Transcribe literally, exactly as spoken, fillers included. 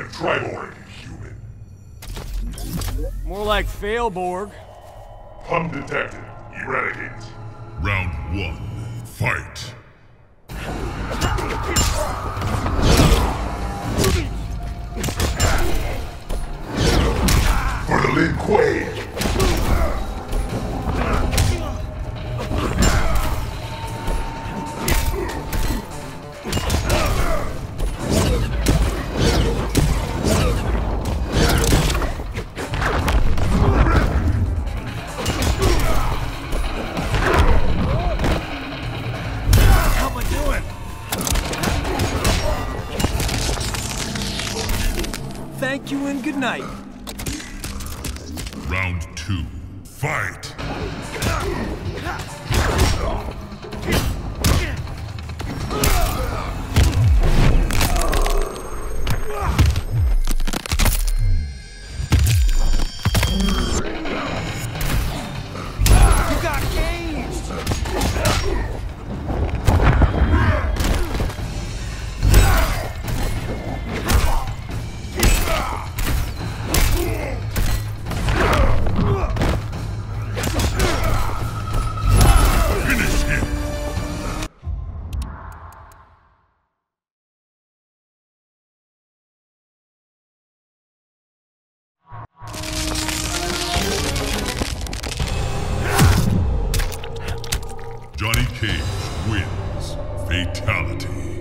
like triborg, human. More like failborg. Pun detected. Eradicate. Round one. Fight. For the Lin Kuei. Thank you and good night. Round two. Fight. You got caged. Johnny Cage wins. Fatality.